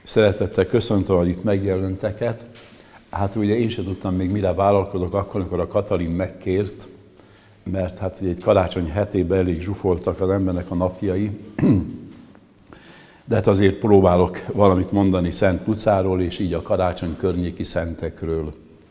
Szeretettel köszöntöm a itt megjelenteket. Hát ugye én sem tudtam még mire vállalkozok akkor, amikor a Katalin megkért, mert hát ugye egy karácsony hetében elég zsúfoltak az embernek a napjai. De hát azért próbálok valamit mondani Szent Lucáról, és így a karácsony környéki szentekről.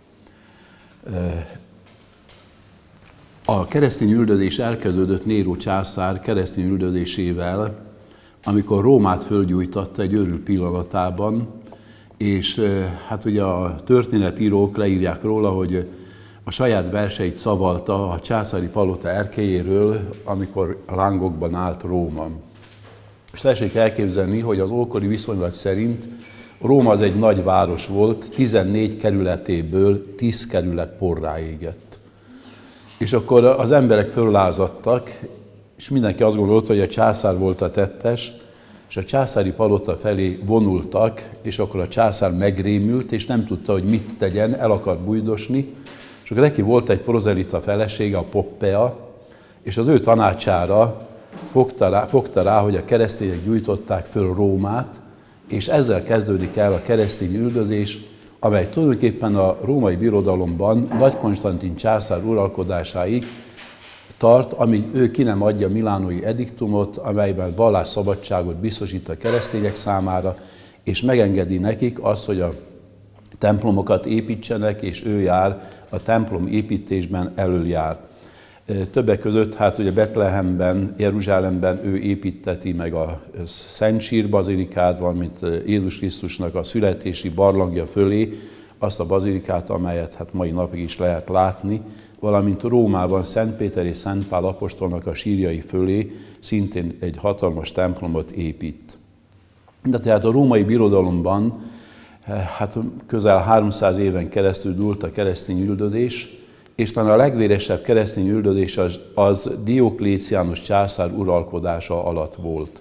A keresztény üldözés elkezdődött Néró császár keresztény üldözésével, amikor Rómát fölgyújtatta egy őrült pillanatában, és hát ugye a történetírók leírják róla, hogy a saját verseit szavalta a császári palota erkélyéről, amikor a lángokban állt Róma. És tessék elképzelni, hogy az ókori viszonylat szerint Róma az egy nagy város volt, 14 kerületéből 10 kerület porrá égett. És akkor az emberek föllázadtak, és mindenki azt gondolta, hogy a császár volt a tettes, és a császári palota felé vonultak, és akkor a császár megrémült, és nem tudta, hogy mit tegyen, el akart bújdosni, és akkor neki volt egy prozelita felesége, a Poppea, és az ő tanácsára fogta rá, hogy a keresztények gyújtották föl Rómát, és ezzel kezdődik el a keresztény üldözés, amely tulajdonképpen a római birodalomban Nagy Konstantin császár uralkodásáig tart, amíg ő ki nem adja a milánói ediktumot, amelyben vallásszabadságot biztosít a keresztények számára, és megengedi nekik azt, hogy a templomokat építsenek, és ő jár a templom építésben elöljár. Többek között, hát ugye Betlehemben, Jeruzsálemben ő építteti meg a Szent Sír bazilikát, valamint Jézus Krisztusnak a születési barlangja fölé, azt a bazilikát, amelyet hát mai napig is lehet látni, valamint Rómában Szent Péter és Szent Pál apostolnak a sírjai fölé szintén egy hatalmas templomot épít. De tehát a római birodalomban hát közel 300 éven keresztül dúlt a keresztény üldözés, és talán a legvéresebb keresztény üldözés az Diokléciánus császár uralkodása alatt volt.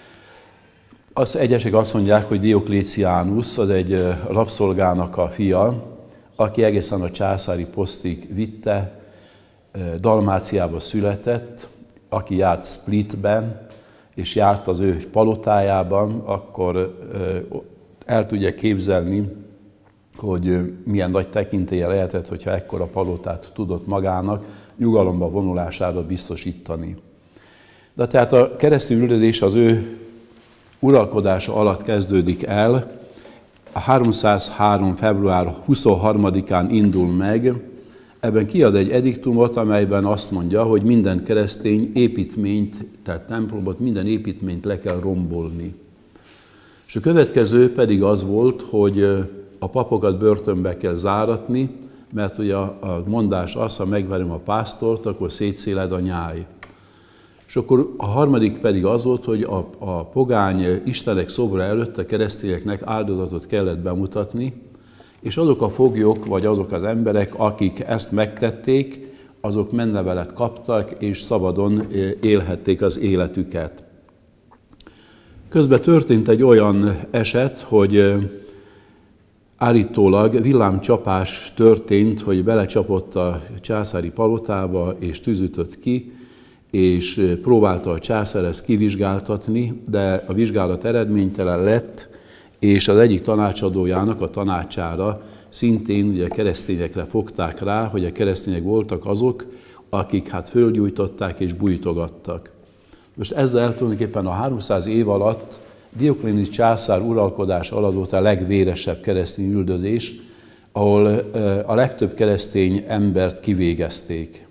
Egyesek azt mondják, hogy Diokléciánus az egy rabszolgának a fia, aki egészen a császári posztig vitte, Dalmáciába született, aki járt Splitben, és járt az ő palotájában, akkor el tudja képzelni, hogy milyen nagy tekintélye lehetett, hogyha ekkora palotát tudott magának nyugalomba vonulására biztosítani. De tehát a keresztény üldözés az ő uralkodása alatt kezdődik el, a 303. február 23-án indul meg, ebben kiad egy ediktumot, amelyben azt mondja, hogy minden keresztény építményt, tehát templomot, minden építményt le kell rombolni. És a következő pedig az volt, hogy a papokat börtönbe kell záratni, mert ugye a mondás az, ha megverem a pásztort, akkor szétszéled a nyáj. És akkor a harmadik pedig az volt, hogy a pogány istenek szobra előtt a keresztényeknek áldozatot kellett bemutatni, és azok a foglyok, vagy azok az emberek, akik ezt megtették, azok mennevelet kaptak, és szabadon élhették az életüket. Közben történt egy olyan eset, hogy állítólag villámcsapás történt, hogy belecsapott a császári palotába, és tűzütött ki, és próbálta a császár ezt kivizsgáltatni, de a vizsgálat eredménytelen lett, és az egyik tanácsadójának a tanácsára szintén ugye keresztényekre fogták rá, hogy a keresztények voltak azok, akik hát fölgyújtották és bújtogattak. Most ezzel tulajdonképpen a 300 év alatt Dioklénius császár uralkodás alatt volt a legvéresebb keresztény üldözés, ahol a legtöbb keresztény embert kivégezték.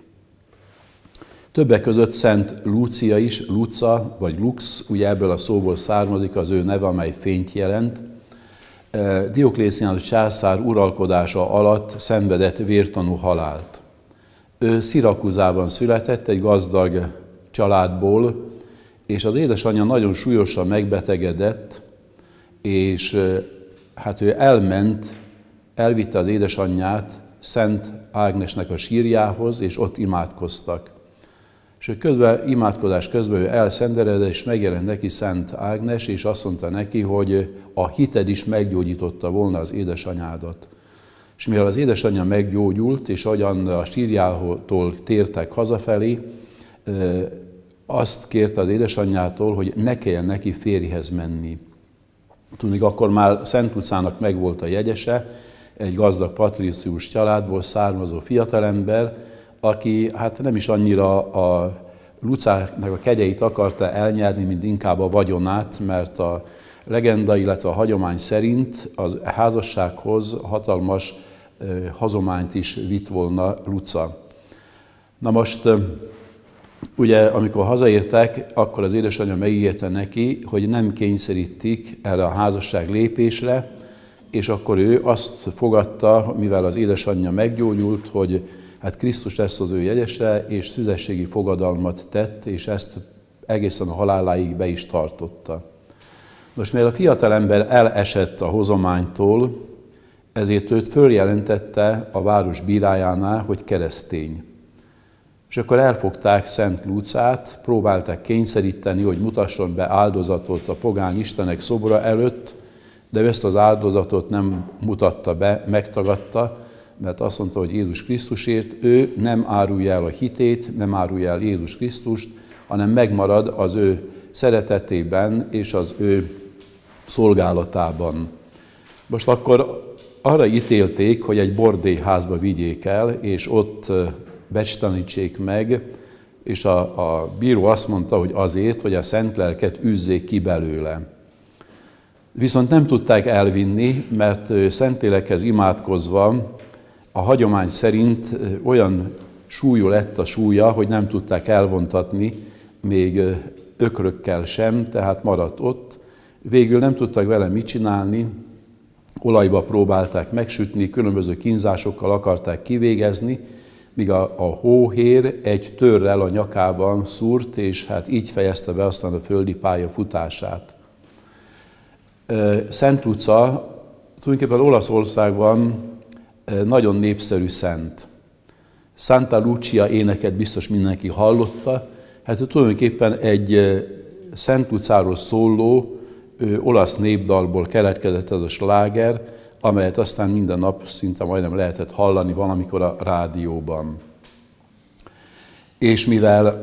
Többek között Szent Lúcia is, Luca vagy Lux, ugye ebből a szóból származik az ő neve, amely fényt jelent. Diokléciánus császár uralkodása alatt szenvedett vértanú halált. Ő Szirakúzában született, egy gazdag családból, és az édesanyja nagyon súlyosan megbetegedett, és hát ő elvitte az édesanyját Szent Ágnesnek a sírjához, és ott imádkoztak. És imádkozás közben ő elszenderedett, és megjelent neki Szent Ágnes, és azt mondta neki, hogy a hited is meggyógyította volna az édesanyádat. És mivel az édesanyja meggyógyult, és ahogyan a sírjától tértek hazafelé, azt kérte az édesanyjától, hogy ne kelljen neki férjhez menni. Tudni, akkor már Szent Lucának megvolt a jegyese, egy gazdag patricius családból származó fiatalember, aki hát nem is annyira a Lucának a kegyeit akarta elnyerni, mint inkább a vagyonát, mert a legenda, illetve a hagyomány szerint az házassághoz hatalmas hazományt is vitt volna Luca. Na most, ugye, amikor hazaértek, akkor az édesanyja megígérte neki, hogy nem kényszerítik erre a házasság lépésre, és akkor ő azt fogadta, mivel az édesanyja meggyógyult, hogy hát Krisztus lesz az ő jegyese, és szüzességi fogadalmat tett, és ezt egészen a haláláig be is tartotta. Most, mivel a fiatalember elesett a hozománytól, ezért őt följelentette a város bírájánál, hogy keresztény. És akkor elfogták Szent Lucát, próbálták kényszeríteni, hogy mutasson be áldozatot a pogány istenek szobra előtt, de ezt az áldozatot nem mutatta be, megtagadta, mert azt mondta, hogy Jézus Krisztusért ő nem árulja el a hitét, nem árulja el Jézus Krisztust, hanem megmarad az ő szeretetében és az ő szolgálatában. Most akkor arra ítélték, hogy egy bordélyházba vigyék el, és ott becstanítsék meg, és a bíró azt mondta, hogy azért, hogy a szent lelket űzzék ki belőle. Viszont nem tudták elvinni, mert Szentlélekhez imádkozva a hagyomány szerint olyan súlyú lett a súlya, hogy nem tudták elvontatni, még ökrökkel sem, tehát maradt ott. Végül nem tudtak vele mit csinálni, olajba próbálták megsütni, különböző kínzásokkal akarták kivégezni, míg a hóhér egy törrel a nyakában szúrt, és hát így fejezte be aztán a földi pálya futását. Szent Luca tulajdonképpen Olaszországban nagyon népszerű szent. Santa Lucia éneket biztos mindenki hallotta. Hát tulajdonképpen egy Szent Lucáról szóló olasz népdalból keletkezett ez a sláger, amelyet aztán minden nap szinte majdnem lehetett hallani valamikor a rádióban. És mivel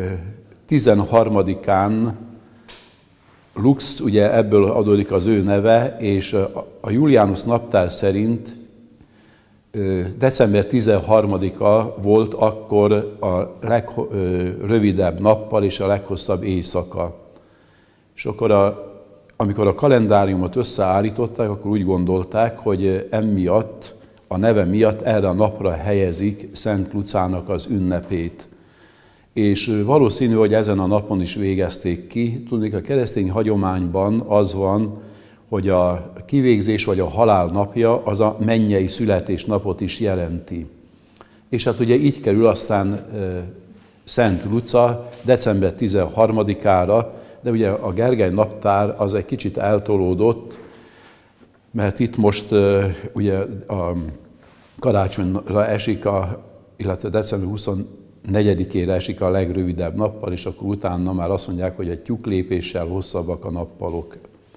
13-án Lux, ugye ebből adódik az ő neve, és a Julianus naptár szerint december 13-a volt akkor a legrövidebb nappal és a leghosszabb éjszaka. És akkor amikor a kalendáriumot összeállították, akkor úgy gondolták, hogy emiatt, a neve miatt erre a napra helyezik Szent Lucának az ünnepét. És valószínű, hogy ezen a napon is végezték ki. Tudni, a keresztény hagyományban az van, hogy a kivégzés vagy a halál napja az a mennyei születésnapot is jelenti. És hát ugye így kerül aztán Szent Luca december 13-ára, de ugye a Gergely naptár az egy kicsit eltolódott, mert itt most ugye a karácsonyra esik, illetve december 24-ére esik a legrövidebb nappal, és akkor utána már azt mondják, hogy egy tyúklépéssel hosszabbak a nappalok.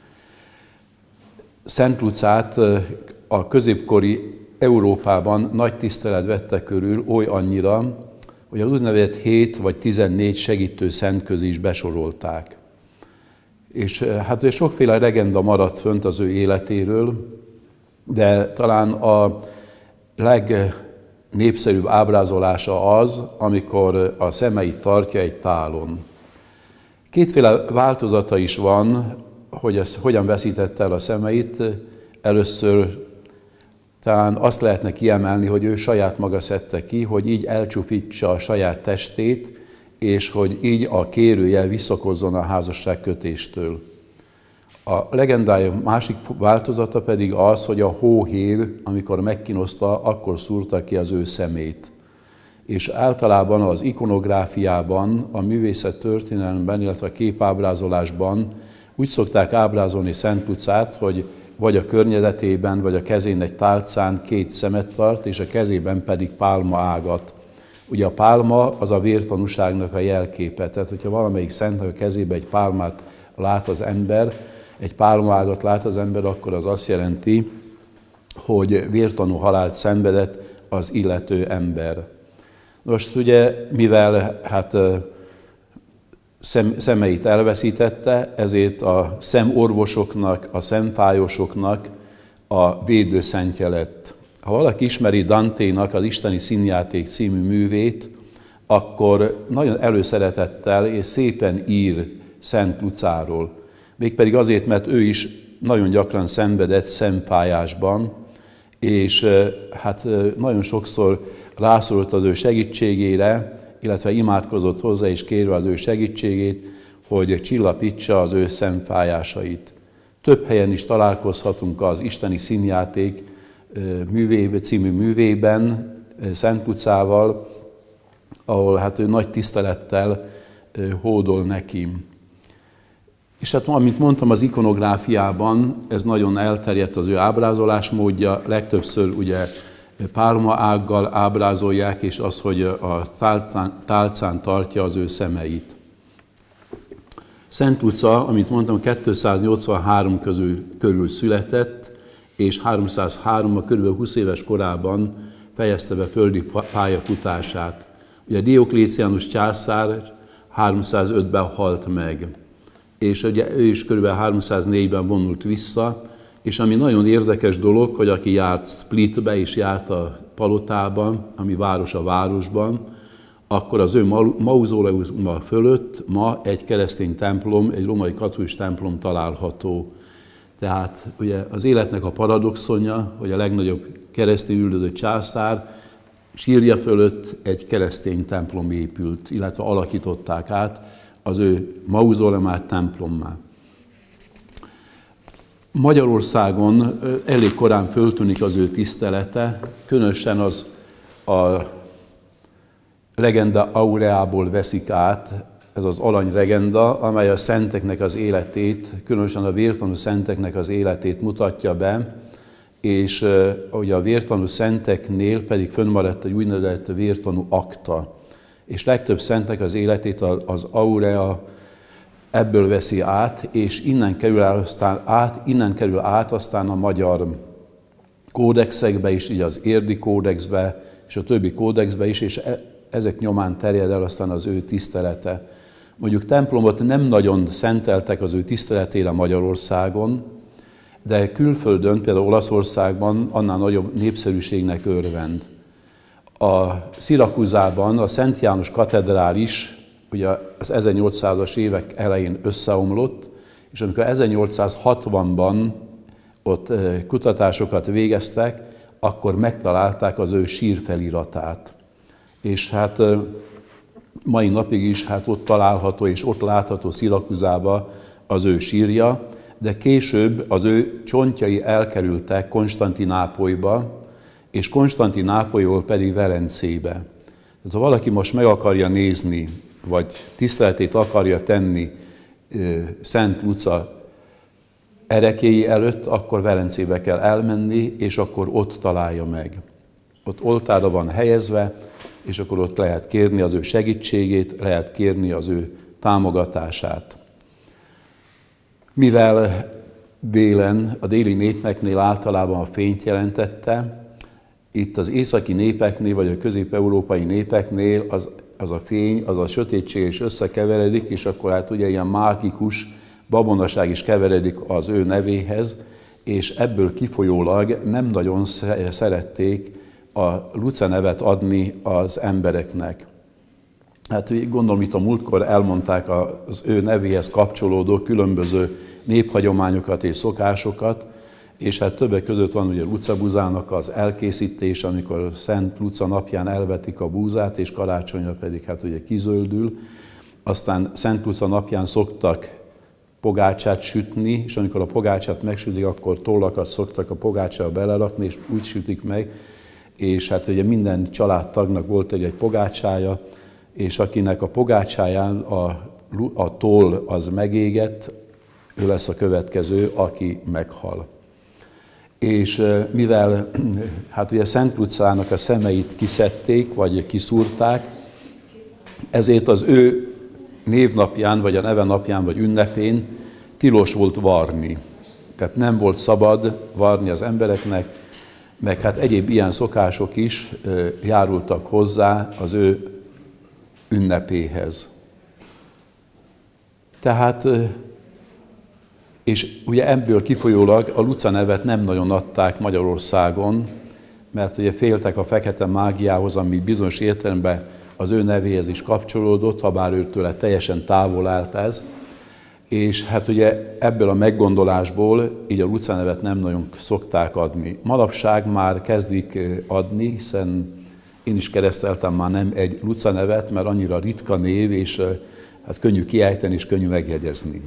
Szent Lucát a középkori Európában nagy tisztelet vette körül, oly annyira, hogy az úgynevezett 7 vagy 14 segítő szent közé is besorolták. És hát sokféle legenda maradt fönt az ő életéről, de talán a legnépszerűbb ábrázolása az, amikor a szemeit tartja egy tálon. Kétféle változata is van, hogy ez hogyan veszítette el a szemeit. Először talán azt lehetne kiemelni, hogy ő saját maga szedte ki, hogy így elcsúfítsa a saját testét, és hogy így a kérője visszakozzon a házasságkötéstől. A legendája másik változata pedig az, hogy a hóhér, amikor megkínozta, akkor szúrta ki az ő szemét. És általában az ikonográfiában, a művészet történelemben, illetve a képábrázolásban úgy szokták ábrázolni Szent Lucát, hogy vagy a környezetében, vagy a kezén egy tálcán 2 szemet tart, és a kezében pedig pálma ágat. Ugye a pálma az a vértanúságnak a jelképe, tehát hogyha valamelyik szentnek a kezébe egy pálmát lát az ember, egy pálmaágat lát az ember, akkor az azt jelenti, hogy vértanú halált szenvedett az illető ember. Most ugye, mivel hát szemeit elveszítette, ezért a szemorvosoknak, a szemfájosoknak a védőszentje lett. Ha valaki ismeri Danténak az Isteni Színjáték című művét, akkor nagyon előszeretettel és szépen ír Szent Lucáról. Mégpedig azért, mert ő is nagyon gyakran szenvedett szemfájásban, és hát nagyon sokszor rászorult az ő segítségére, illetve imádkozott hozzá és kérve az ő segítségét, hogy csillapítsa az ő szemfájásait. Több helyen is találkozhatunk az Isteni Színjáték című művében Szent Lucával, ahol hát ő nagy tisztelettel hódol neki. És hát, amint mondtam, az ikonográfiában ez nagyon elterjedt az ő ábrázolásmódja, legtöbbször ugye pálmaággal ábrázolják, és az, hogy a tálcán tartja az ő szemeit. Szent Luca, amit mondtam, 283 körül született, és 303-ban, kb. 20 éves korában fejezte be földi pályafutását. Ugye Diokléciánus császár 305-ben halt meg, és ugye ő is kb. 304-ben vonult vissza, és ami nagyon érdekes dolog, hogy aki járt Splitbe és járt a palotában, ami város a városban, akkor az ő mauzóleuma fölött ma egy keresztény templom, egy római katolikus templom található. Tehát ugye az életnek a paradoxonja, hogy a legnagyobb keresztény üldözött császár sírja fölött egy keresztény templom épült, illetve alakították át az ő mauzóleumát templommá. Magyarországon elég korán föltűnik az ő tisztelete, különösen az a legenda aureából veszik át, ez az alanylegenda, amely a szenteknek az életét, különösen a vértanú szenteknek az életét mutatja be, és ugye a vértanú szenteknél pedig fönnmaradt egy úgynevezett vértanú akta. És legtöbb szentnek az életét az aurea ebből veszi át, és innen kerül át aztán a magyar kódexekbe is, így az érdi kódexbe, és a többi kódexbe is, és ezek nyomán terjed el aztán az ő tisztelete. Mondjuk templomot nem nagyon szenteltek az ő tiszteletére Magyarországon, de külföldön, például Olaszországban annál nagyobb népszerűségnek örvend. A Szirakúzában a Szent János katedrális ugye az 1800-as évek elején összeomlott, és amikor 1860-ban ott kutatásokat végeztek, akkor megtalálták az ő sírfeliratát. És hát mai napig is hát ott található és ott látható Szirakúzában az ő sírja, de később az ő csontjai elkerültek Konstantinápolyba, és Konstantinápolyból pedig Velencébe. Tehát ha valaki most meg akarja nézni, vagy tiszteletét akarja tenni Szent Luca ereklyéi előtt, akkor Velencébe kell elmenni, és akkor ott találja meg. Ott oltára van helyezve, és akkor ott lehet kérni az ő segítségét, lehet kérni az ő támogatását. Mivel délen, a déli népeknél általában a fényt jelentette, itt az északi népeknél, vagy a közép-európai népeknél az a fény, az a sötétség is összekeveredik, és akkor hát ugye ilyen mágikus babonaság is keveredik az ő nevéhez, és ebből kifolyólag nem nagyon szerették a Luca nevet adni az embereknek. Hát gondolom itt a múltkor elmondták az ő nevéhez kapcsolódó különböző néphagyományokat és szokásokat, és hát többek között van ugye Luca búzának az elkészítés, amikor Szent Luca napján elvetik a búzát, és karácsonyra pedig hát ugye kizöldül. Aztán Szent Luca napján szoktak pogácsát sütni, és amikor a pogácsát megsütik, akkor tollakat szoktak a pogácsába belerakni, és úgy sütik meg, és hát ugye minden családtagnak volt egy pogácsája, és akinek a pogácsáján a toll az megégett, ő lesz a következő, aki meghal. És mivel hát ugye Szent Lucának a szemeit kiszedték, vagy kiszúrták, ezért az ő névnapján, vagy a neve napján, vagy ünnepén tilos volt varni. Tehát nem volt szabad varni az embereknek, meg hát egyéb ilyen szokások is járultak hozzá az ő ünnepéhez. Tehát, és ugye ebből kifolyólag a Luca nevet nem nagyon adták Magyarországon, mert ugye féltek a fekete mágiához, ami bizonyos értelemben az ő nevéhez is kapcsolódott, ha bár őtőle teljesen távol állt ez. És hát ugye ebből a meggondolásból így a Luca nevet nem nagyon szokták adni. Manapság már kezdik adni, hiszen én is kereszteltem már nem egy Luca nevet, mert annyira ritka név, és hát könnyű kiejteni és könnyű megjegyezni.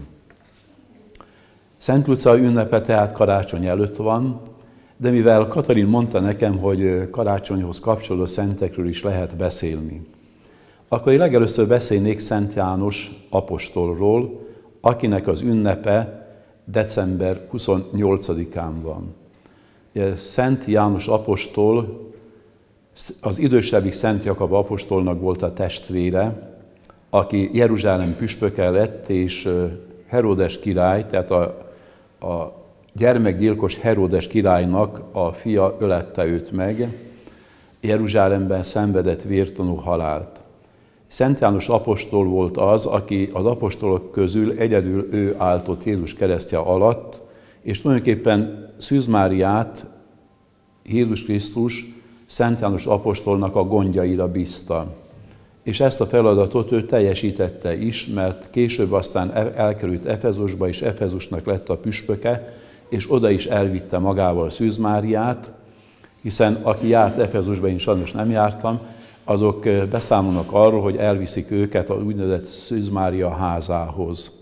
Szent Luca ünnepe tehát karácsony előtt van, de mivel Katalin mondta nekem, hogy karácsonyhoz kapcsolódó szentekről is lehet beszélni, akkor én legelőször beszélnék Szent János apostolról, akinek az ünnepe december 28-án van. Szent János apostol, az idősebbik Szent Jakab apostolnak volt a testvére, aki Jeruzsálem püspöke lett, és Heródes király, tehát a gyermekgyilkos Heródes királynak a fia ölette őt meg, Jeruzsálemben szenvedett vértanú halált. Szent János apostol volt az, aki az apostolok közül egyedül ő állt ott Jézus keresztje alatt, és tulajdonképpen Szűz Máriát Jézus Krisztus Szent János apostolnak a gondjaira bízta. És ezt a feladatot ő teljesítette is, mert később aztán elkerült Efezusba, és Efezusnak lett a püspöke, és oda is elvitte magával Szűz Máriát, hiszen aki járt Efezusba, én sajnos nem jártam, azok beszámolnak arról, hogy elviszik őket az úgynevezett Szűz Mária házához.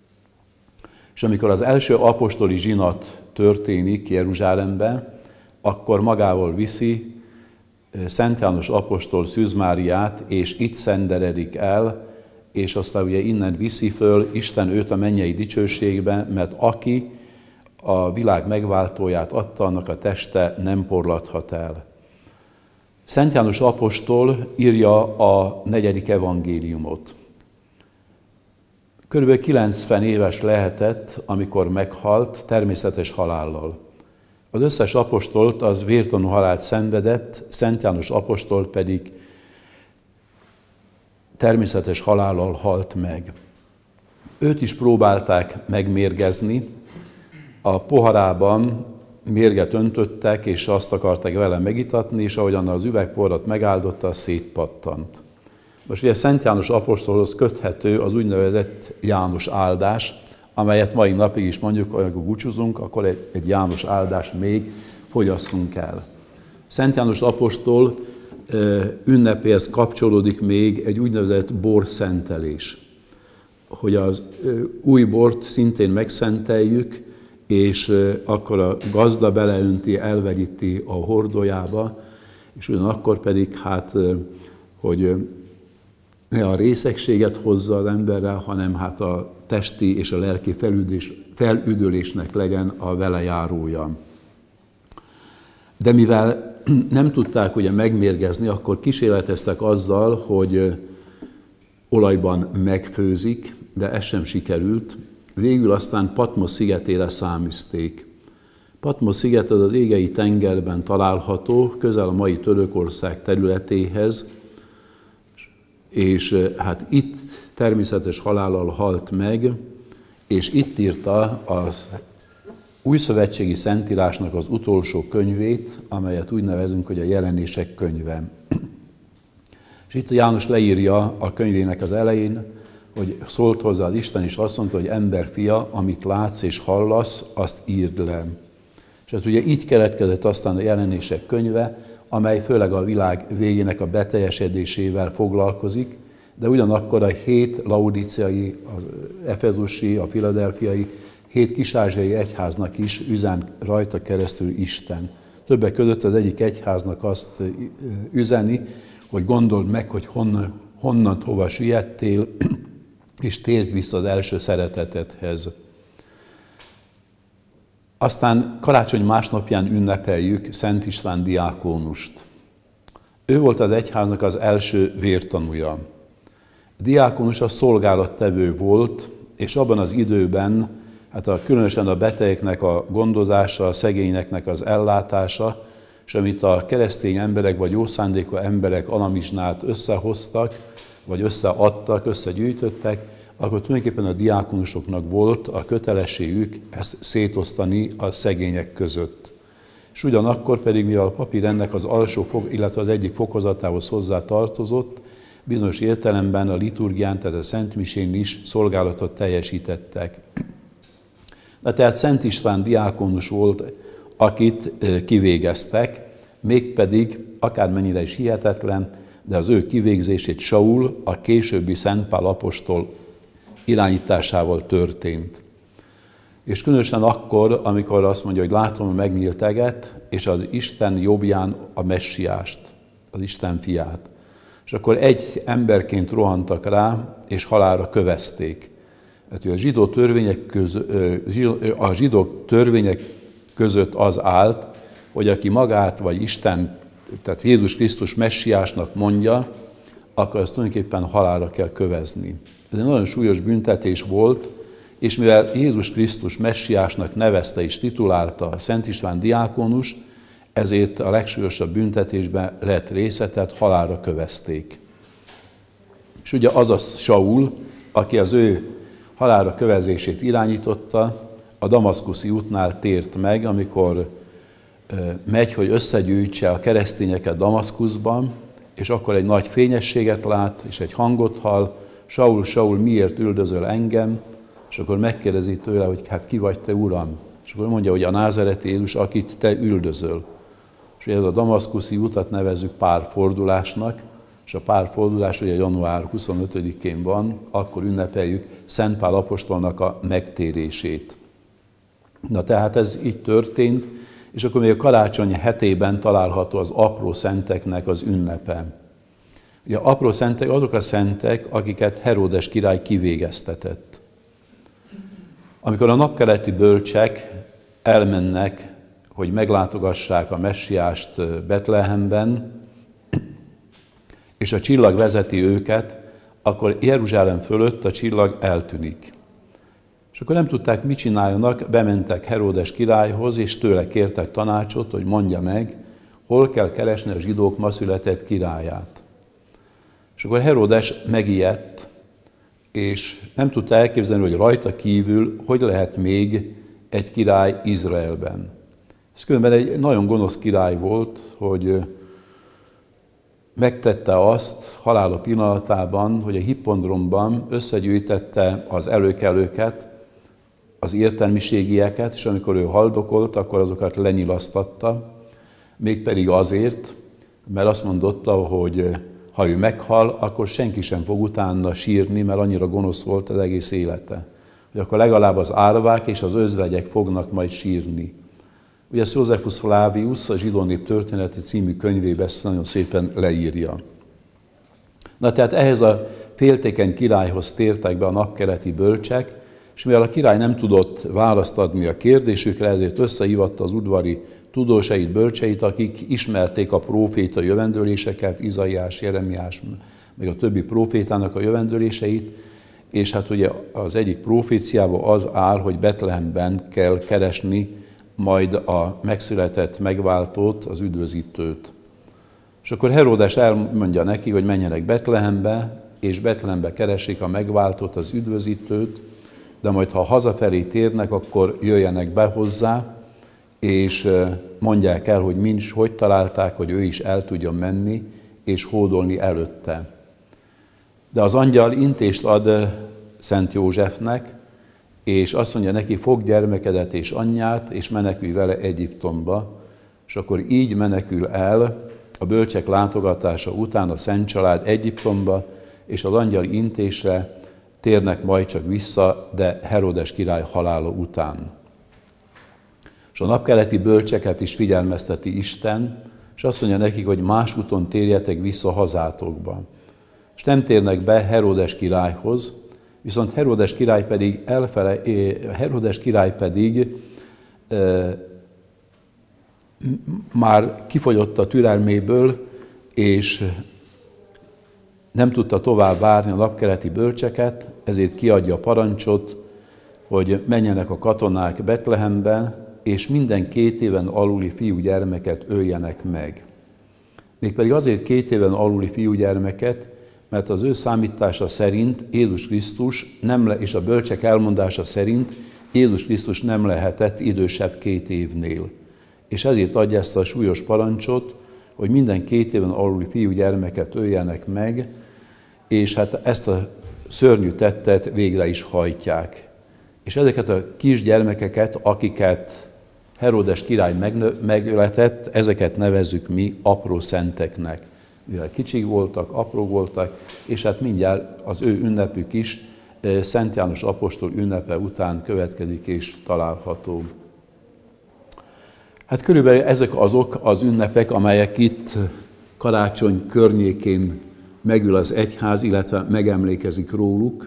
És amikor az első apostoli zsinat történik Jeruzsálemben, akkor magával viszi Szent János apostol Szűz Máriát, és itt szenderedik el, és aztán ugye innen viszi föl Isten őt a mennyei dicsőségbe, mert aki a világ megváltóját adta, annak a teste nem porladhat el. Szent János apostol írja a 4. evangéliumot. Körülbelül 90 éves lehetett, amikor meghalt természetes halállal. Az összes apostolt az vértanú halált szenvedett, Szent János apostol pedig természetes halállal halt meg. Őt is próbálták megmérgezni, a poharában mérget öntöttek, és azt akarták vele megitatni, és ahogyan az üvegporrat megáldotta, szétpattant. Most ugye Szent János apostolhoz köthető az úgynevezett János áldás, amelyet mai napig is mondjuk, amikor búcsúzunk, akkor egy János áldás még fogyasszunk el. Szent János apostol ünnepéhez kapcsolódik még egy úgynevezett borszentelés, hogy az új bort szintén megszenteljük, és akkor a gazda beleönti, elvegyíti a hordójába, és ugyanakkor pedig hogy ne a részegséget hozza az emberrel, hanem a testi és a lelki felüdülésnek legyen a vele járója. De mivel nem tudták ugye megmérgezni, akkor kísérleteztek azzal, hogy olajban megfőzik, de ez sem sikerült. Végül aztán Patmos szigetére száműzték. Patmos sziget az Égei tengerben található, közel a mai Törökország területéhez, és itt természetes halállal halt meg, és itt írta az újszövetségi szentírásnak az utolsó könyvét, amelyet úgy nevezünk, hogy a Jelenések könyve. És itt János leírja a könyvének az elején, hogy szólt hozzá az Isten, és azt mondta, hogy emberfia, amit látsz és hallasz, azt írd le. És hát ugye így keletkezett aztán a Jelenések könyve, amely főleg a világ végének a beteljesedésével foglalkozik, de ugyanakkor a 7 laudíciai, az efezusi, a filadelfiai, 7 kis-ázsiai egyháznak is üzen rajta keresztül Isten. Többek között az egyik egyháznak azt üzeni, hogy gondold meg, hogy honnan hova siettél, és térd vissza az első szeretetedhez. Aztán karácsony másnapján ünnepeljük Szent István diákónust. Ő volt az egyháznak az első vértanúja. A diákónus a szolgálattevő volt, és abban az időben, különösen a betegeknek a gondozása, a szegényeknek az ellátása, és amit a keresztény emberek vagy jó szándékú emberek alamizsnát összehoztak, vagy összeadtak, összegyűjtöttek, akkor tulajdonképpen a diákonusoknak volt a kötelességük ezt szétosztani a szegények között. És ugyanakkor pedig, mivel a papír ennek az alsó, illetve az egyik fokozatához hozzá tartozott, bizonyos értelemben a liturgián, tehát a Szentmisén is szolgálatot teljesítettek. De tehát Szent István diákonus volt, akit kivégeztek, mégpedig akármennyire is hihetetlen, de az ő kivégzését Saul, a későbbi Szent Pál apostol irányításával történt. És különösen akkor, amikor azt mondja, hogy látom a megnyílt eget, és az Isten jobbján a messiást, az Isten fiát. És akkor egy emberként rohantak rá, és halálra kövezték. Hát, a zsidó törvények között az állt, hogy aki magát vagy Isten, tehát Jézus Krisztus messiásnak mondja, akkor azt tulajdonképpen halálra kell kövezni. Ez egy nagyon súlyos büntetés volt, és mivel Jézus Krisztus messiásnak nevezte és titulálta Szent István diákonus, ezért a legsúlyosabb büntetésben lett része, tehát halálra kövezték. És ugye az a Saul, aki az ő halálra kövezését irányította, a damaszkuszi útnál tért meg, amikor megy, hogy összegyűjtse a keresztényeket Damaszkuszban, és akkor egy nagy fényességet lát, és egy hangot hall, Saul, Saul, miért üldözöl engem? És akkor megkérdezi tőle, hogy hát ki vagy te, Uram? És akkor mondja, hogy a názáreti Jézus, akit te üldözöl. És ez a damaszkuszi utat nevezzük párfordulásnak, és a párfordulás ugye január 25-én van, akkor ünnepeljük Szent Pál apostolnak a megtérését. Na tehát ez így történt, és akkor még a karácsony hetében található az apró szenteknek az ünnepe. Ugye apró szentek azok a szentek, akiket Heródes király kivégeztetett. Amikor a napkeleti bölcsek elmennek, hogy meglátogassák a messiást Betlehemben, és a csillag vezeti őket, akkor Jeruzsálem fölött a csillag eltűnik. És akkor nem tudták, mit csináljanak, bementek Heródes királyhoz, és tőle kértek tanácsot, hogy mondja meg, hol kell keresni a zsidók ma született királyát. És akkor Heródes megijedt, és nem tudta elképzelni, hogy rajta kívül hogy lehet még egy király Izraelben. Ez különben egy nagyon gonosz király volt, hogy megtette azt halála pillanatában, hogy a hippodromban összegyűjtette az előkelőket, az értelmiségieket, és amikor ő haldokolt, akkor azokat lenyilasztatta, mégpedig azért, mert azt mondotta, hogy ha ő meghal, akkor senki sem fog utána sírni, mert annyira gonosz volt az egész élete. Hogy akkor legalább az árvák és az özvegyek fognak majd sírni. Ugye ezt Josephus Flavius a Zsidó nép történeti című könyvében ezt nagyon szépen leírja. Na tehát ehhez a féltékeny királyhoz tértek be a napkeleti bölcsek, és mivel a király nem tudott választ adni a kérdésükre, ezért összehívatta az udvari tudósait, bölcseit, akik ismerték a próféta jövendőléseket, Izaiás, Jeremiás, meg a többi prófétának a jövendőléseit, és hát ugye az egyik próféciában az áll, hogy Betlehemben kell keresni majd a megszületett megváltót, az üdvözítőt. És akkor Heródes elmondja neki, hogy menjenek Betlehembe, és Betlehembe keressék a megváltót, az üdvözítőt, de majd ha hazafelé térnek, akkor jöjjenek be hozzá, és mondják el, hogy mind hogy találták, hogy ő is el tudjon menni, és hódolni előtte. De az angyal intést ad Szent Józsefnek, és azt mondja neki, fogd gyermekedet és anyját, és menekülj vele Egyiptomba, és akkor így menekül el a bölcsek látogatása után a Szent Család Egyiptomba, és az angyal intésre térnek majd csak vissza, de Heródes király halála után. És a napkeleti bölcseket is figyelmezteti Isten, és azt mondja nekik, hogy más úton térjetek vissza hazátokba. És nem térnek be Heródes királyhoz, viszont Heródes király pedig már kifogyott a türelméből, és nem tudta tovább várni a napkeleti bölcseket, ezért kiadja a parancsot, hogy menjenek a katonák Betlehembe, és minden 2 éven aluli fiúgyermeket öljenek meg. Mégpedig azért 2 éven aluli fiúgyermeket, mert az ő számítása szerint Jézus Krisztus és a bölcsek elmondása szerint Jézus Krisztus nem lehetett idősebb 2 évnél. És ezért adja ezt a súlyos parancsot, hogy minden 2 éven aluli fiúgyermeket öljenek meg, és hát ezt a szörnyű tettet végre is hajtják. És ezeket a kisgyermekeket, akiket Heródes király megöletett, ezeket nevezzük mi apró szenteknek. Mivel kicsik voltak, aprók voltak, és hát mindjárt az ő ünnepük is Szent János apostol ünnepe után következik és található. Hát körülbelül ezek azok az ünnepek, amelyek itt karácsony környékén megül az egyház, illetve megemlékezik róluk.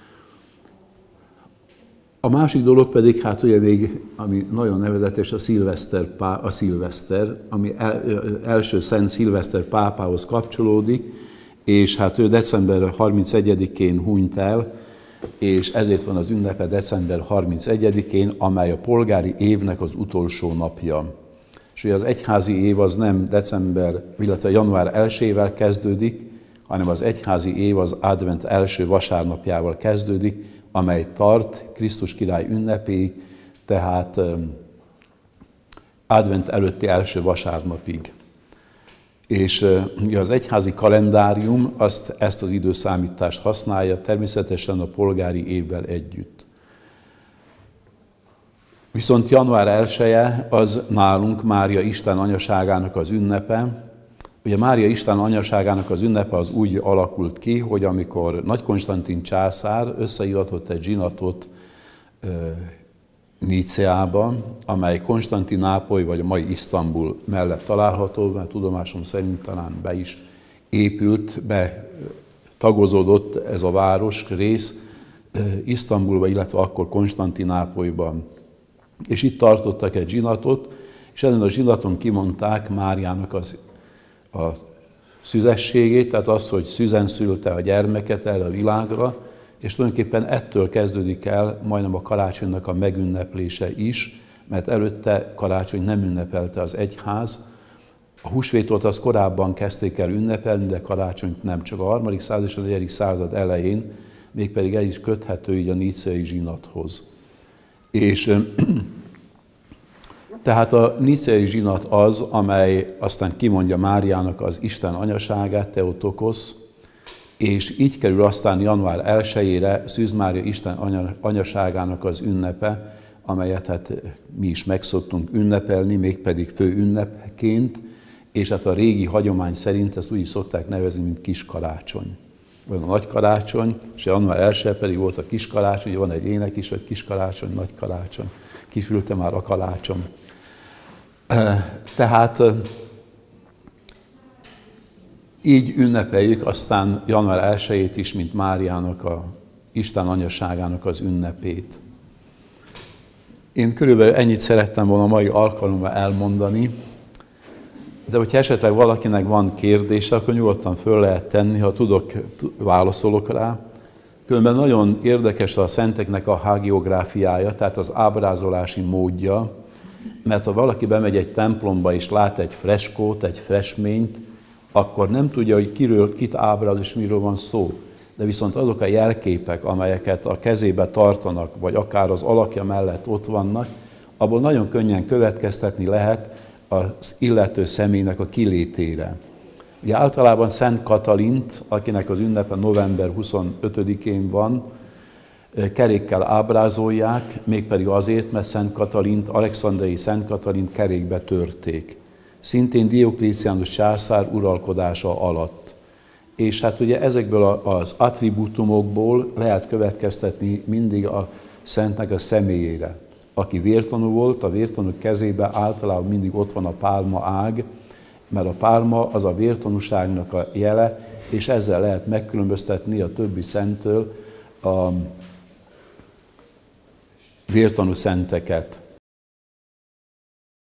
A másik dolog pedig, hát ugye még, ami nagyon nevezetes, a szilveszter, ami első Szent Szilveszter pápához kapcsolódik, és hát ő december 31-én hunyt el, és ezért van az ünnepe december 31-én, amely a polgári évnek az utolsó napja. És ugye az egyházi év az nem december, illetve január 1-ével kezdődik, hanem az egyházi év az advent első vasárnapjával kezdődik, amely tart Krisztus király ünnepéig, tehát advent előtti első vasárnapig. És az egyházi kalendárium ezt az időszámítást használja, természetesen a polgári évvel együtt. Viszont január 1-e az nálunk Mária Isten anyaságának az ünnepe. Ugye Mária Isten anyaságának az ünnepe az úgy alakult ki, hogy amikor Nagy Konstantin császár összeiratott egy zsinatot Níceába, amely Konstantinápoly vagy a mai Isztambul mellett található, mert tudomásom szerint talán be is épült, tagozódott ez a város rész Isztambulba, illetve akkor Konstantinápolyban. És itt tartottak egy zsinatot, és ezen a zsinaton kimondták Máriának a szüzességét, tehát az, hogy szüzen szülte a gyermeket erre a világra, és tulajdonképpen ettől kezdődik el majdnem a karácsonynak a megünneplése is, mert előtte karácsony nem ünnepelte az egyház. A húsvétot az korábban kezdték el ünnepelni, de karácsonyt nem, csak a 3. század és a 4. század elején, mégpedig el is köthető így a níceai zsinathoz. És tehát a níceai zsinat az, amely aztán kimondja Máriának az Isten anyaságát, Theotokosz, és így kerül aztán január 1-ére Szűz Mária Isten anyaságának az ünnepe, amelyet hát mi is meg szoktunk ünnepelni, mégpedig fő ünnepként, és hát a régi hagyomány szerint ezt úgy is szokták nevezni, mint kis karácsony. Van a nagy karácsony, és január 1 pedig volt a kis karácsony, ugye van egy ének is, hogy kis karácsony, nagy karácsony. Kifülte már a kalácsom. Tehát így ünnepeljük aztán január 1-ét is, mint Máriának, a Isten anyaságának az ünnepét. Én körülbelül ennyit szerettem volna a mai alkalommal elmondani, de hogyha esetleg valakinek van kérdése, akkor nyugodtan föl lehet tenni, ha tudok, válaszolok rá. Különben nagyon érdekes a szenteknek a hagiográfiája, tehát az ábrázolási módja, mert ha valaki bemegy egy templomba és lát egy freskót, egy festményt, akkor nem tudja, hogy kit ábráz és miről van szó. De viszont azok a jelképek, amelyeket a kezébe tartanak, vagy akár az alakja mellett ott vannak, abból nagyon könnyen következtetni lehet az illető személynek a kilétére. Ugye általában Szent Katalint, akinek az ünnepe november 25-én van, kerékkel ábrázolják, mégpedig azért, mert Szent Katalint, alexandriai Szent Katalint kerékbe törték. Szintén Dioklecianus császár uralkodása alatt. És hát ugye ezekből az attribútumokból lehet következtetni mindig a szentnek a személyére. Aki vértanú volt, a vértanú kezében általában mindig ott van a pálma ág, mert a pálma az a vértanúságnak a jele, és ezzel lehet megkülönböztetni a többi szenttől a vértanú szenteket.